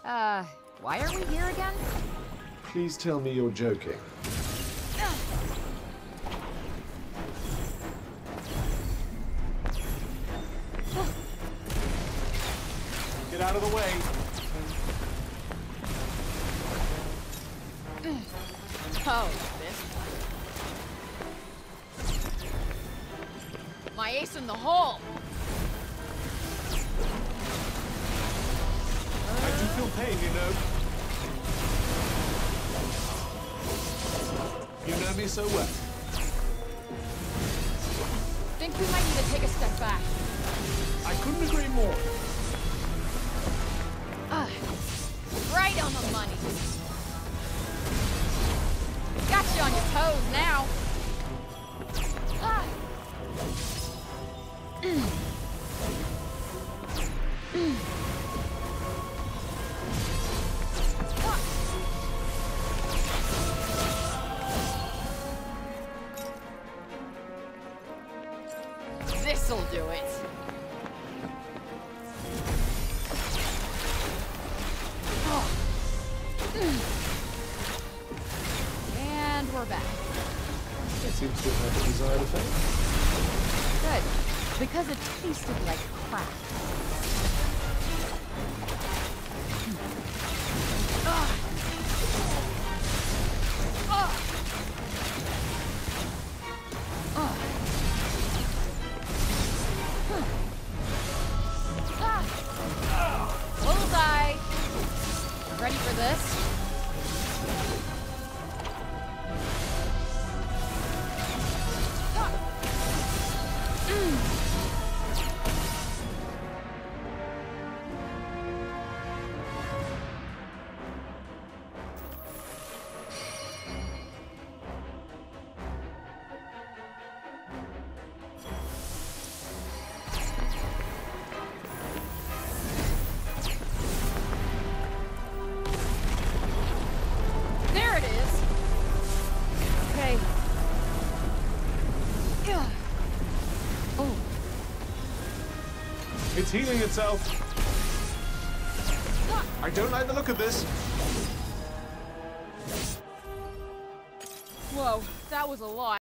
Why are we here again? Please tell me you're joking. Get out of the way. Oh, this. My ace in the hole! I do feel pain, you know. You know me so well. Think we might need to take a step back. I couldn't agree more. Right on the money. Got you on your toes now. This'll do it. And we're back. It seems to have had the desired effect. Good. Because it tasted like crap. Bullseye! Ready for this? There it is! Okay. Oh. It's healing itself. I don't like the look of this. Whoa, that was a lot.